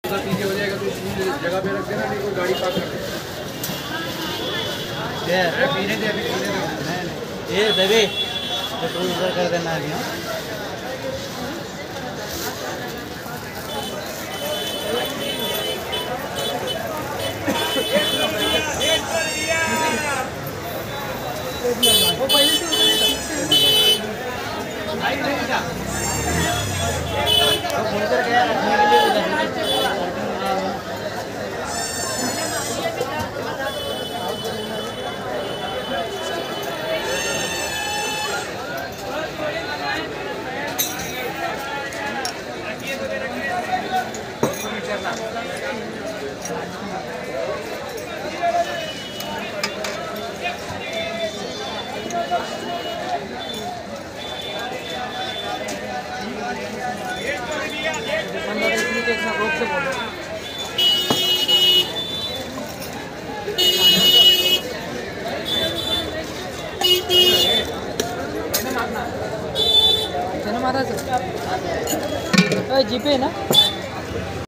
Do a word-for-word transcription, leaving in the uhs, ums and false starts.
पीछे हो जाएगा तो जगह पे रख देना, नहीं कोई गाड़ी पार्क कर देना। पीने दे अभी पीने दे ये दबे पेट्रोल उधर कर देना अभी। हाँ वो पहले से उधर गया रखने के लिए उधर जीपे ना।